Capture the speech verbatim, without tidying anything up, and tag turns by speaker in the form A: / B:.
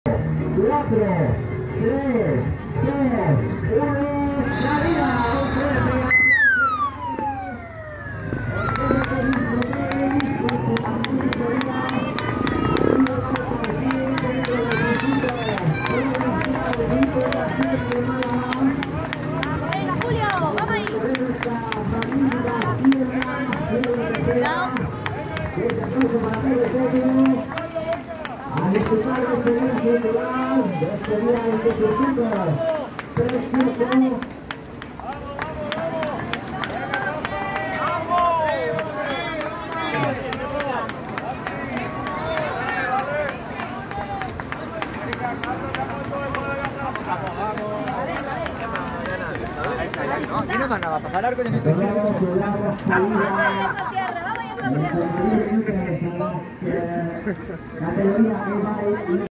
A: cuatro, tres, dos, uno, salida.
B: Venga, Julio, vamos ahí. Cuidado.
A: A disfrutar de experiencia natural, de experiencia de circuito, precioso.
C: Aquí no van a pasar algo de mi
B: Vamos a esa tierra, vamos a esa tierra.
A: Categoría